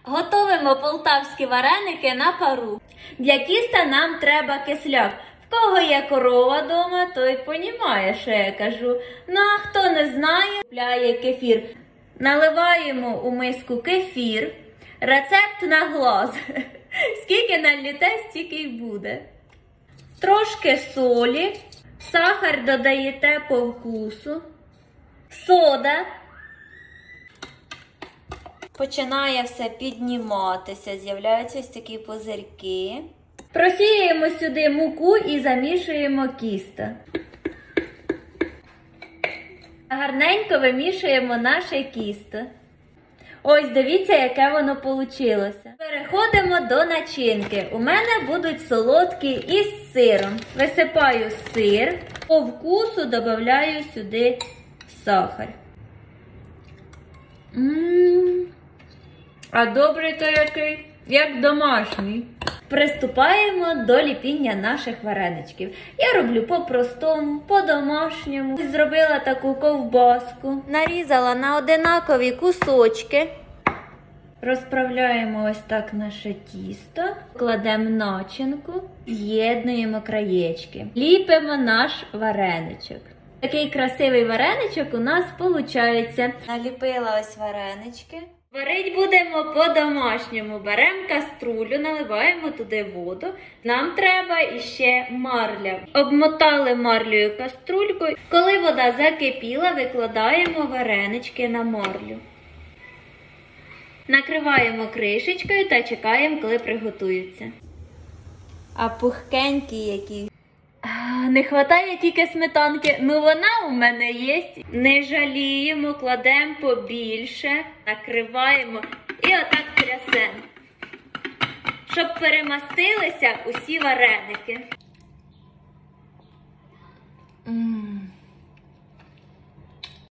Готовимо полтавські вареники на пару. Для тіста нам треба кисляк. В кого є корова дома, той понімає, що я кажу. Ну а хто не знає, купляє кефір. Наливаємо у миску кефір. Рецепт на глаз. Скільки наліте, стільки й буде. Трошки солі. Сахар додаєте по вкусу. Сода. Починає все підніматися, з'являються ось такі пузирки. Просіюємо сюди муку і замішуємо тісто. Гарненько вимішуємо наше тісто. Ось, дивіться, яке воно вийшло. Переходимо до начинки. У мене будуть солодкі із сиром. Висипаю сир, по вкусу додаю сюди сахар. А добрий то який, як домашній. Приступаємо до ліпіння наших вареничків. Я роблю по-простому, по-домашньому. Зробила таку ковбаску, нарізала на одинакові кусочки. Розправляємо ось так наше тісто, кладемо начинку, з'єднуємо краєчки. Ліпимо наш вареничок. Такий красивий вареничок у нас виходить. Наліпила ось варенички. Варить будемо по-домашньому. Беремо каструлю, наливаємо туди воду. Нам треба іще марля. Обмотали марлею каструльку. Коли вода закипіла, викладаємо варенички на марлю. Накриваємо кришечкою та чекаємо, коли приготуються. А пухкенькі які. Не вистачає тільки сметанки, ну вона у мене є. Не жаліємо, кладемо побільше, накриваємо і отак трясемо, щоб перемастилися усі вареники.